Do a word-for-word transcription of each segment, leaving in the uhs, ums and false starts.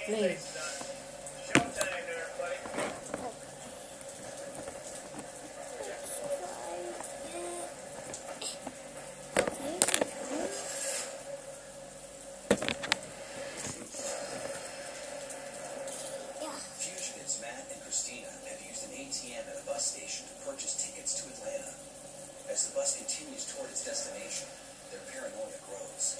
Please. Fugitives Matt and Christina have used an A T M at a bus station to purchase tickets to Atlanta. As the bus continues toward its destination, their paranoia grows.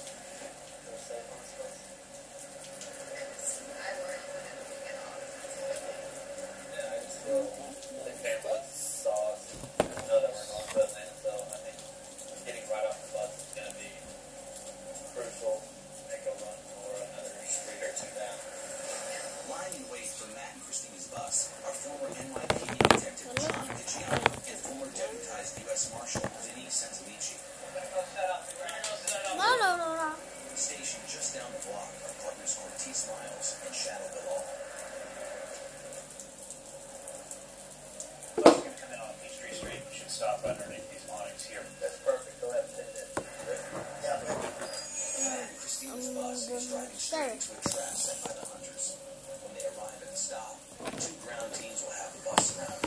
Lying in wait for Matt and Christina's bus are former N Y P D detective John Picciano and former deputized U S Marshal Vinny Santamici. No, no, no, no. Stationed just down the block are partners Ortiz Miles and Shadow Bilal. Bus can come in on Peachtree Street. You should stop underneath these awnings here. That's perfect. Go ahead and hit it. Yeah. Matt and Christina's bus is driving straight into a trap set by the hunters. When they arrive at the stop, two ground teams will have the bus surrounded.